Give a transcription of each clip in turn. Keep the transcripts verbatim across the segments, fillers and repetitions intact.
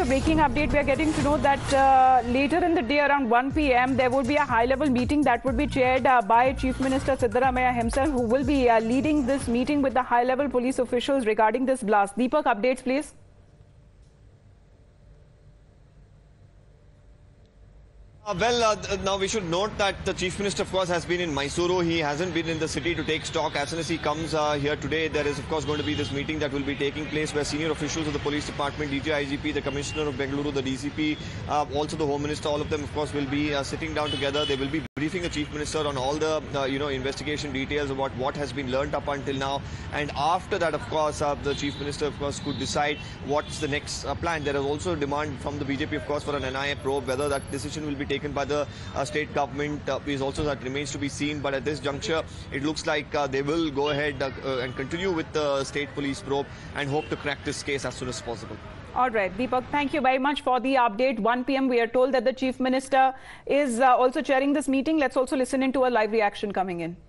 breaking update. We are getting to know that uh, later in the day around one p m there would be a high-level meeting that would be chaired uh, by Chief Minister Siddaramaiah himself, who will be uh, leading this meeting with the high-level police officials regarding this blast. Deepak, updates please. Uh, well, uh, now we should note that the Chief Minister, of course, has been in Mysuru. He hasn't been in the city to take stock. As soon as he comes uh, here today, there is, of course, going to be this meeting that will be taking place where senior officials of the police department, D G I G P, the Commissioner of Bengaluru, the D C P, uh, also the Home Minister, all of them, of course, will be uh, sitting down together. They will be briefing the Chief Minister on all the, uh, you know, investigation details about what has been learnt up until now. And after that, of course, uh, the Chief Minister, of course, could decide what's the next uh, plan. There is also a demand from the B J P, of course, for an N I A probe. Whether that decision will be taken by the uh, state government uh, is also that remains to be seen. But at this juncture, it looks like uh, they will go ahead uh, uh, and continue with the state police probe and hope to crack this case as soon as possible. All right, Deepak, thank you very much for the update. one p m we are told that the Chief Minister is uh, also chairing this meeting. Let's also listen into a live reaction coming in.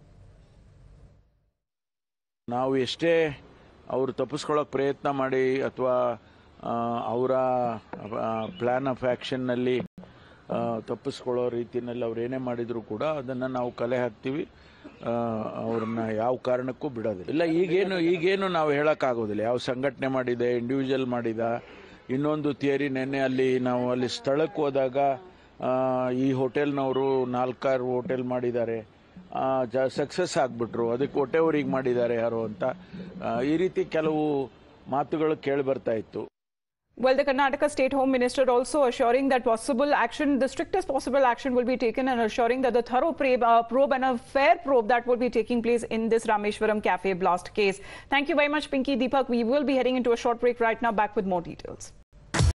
ನಾವು ಎಷ್ಟೇ ಅವರು ತಪ್ಪಿಸ್ಕೊಳ್ಳೋಕೆ ಪ್ರಯತ್ನ ಮಾಡಿ ಅಥವಾ ಅವರ plan of ಆ್ಯಕ್ಷನ್ನಲ್ಲಿ ತಪ್ಪಿಸ್ಕೊಳ್ಳೋ ರೀತಿಯಲ್ಲಿ ಅವ್ರು ಏನೇ ಮಾಡಿದರೂ ಕೂಡ ಅದನ್ನು ನಾವು ಕಲೆ ಹಾಕ್ತೀವಿ. ಅವ್ರನ್ನ ಯಾವ ಕಾರಣಕ್ಕೂ ಬಿಡೋದಿಲ್ಲ. ಇಲ್ಲ ಈಗೇನು ಈಗೇನು ನಾವು ಹೇಳೋಕ್ಕಾಗೋದಿಲ್ಲ. ಯಾವ ಸಂಘಟನೆ ಮಾಡಿದೆ, ಇಂಡಿವಿಜುವಲ್ ಮಾಡಿದ. ಇನ್ನೊಂದು ಥಿಯರಿ ನೆನ್ನೆ ಅಲ್ಲಿ ನಾವು ಅಲ್ಲಿ ಸ್ಥಳಕ್ಕೆ ಹೋದಾಗ ಈ ಹೋಟೆಲ್ನವರು ನಾಲ್ಕಾರು ಹೋಟೆಲ್ ಮಾಡಿದ್ದಾರೆ, ಜ ಸಕ್ಸಸ್ ಆಗಿಬಿಟ್ರು, ಅದಕ್ಕೆ ಹೊಟ್ಟೆವರಿಗೆ ಮಾಡಿದ್ದಾರೆ ಯಾರು ಅಂತ ಈ ರೀತಿ ಕೆಲವು ಮಾತುಗಳು ಕೇಳಿ ಬರ್ತಾ ಇತ್ತು. Well, the Karnataka State Home Minister also assuring that possible action, the strictest possible action will be taken, and assuring that the thorough probe, uh, probe and a fair probe that will be taking place in this Rameshwaram Cafe blast case. Thank you very much, Pinky. Deepak, we will be heading into a short break right now. Back with more details.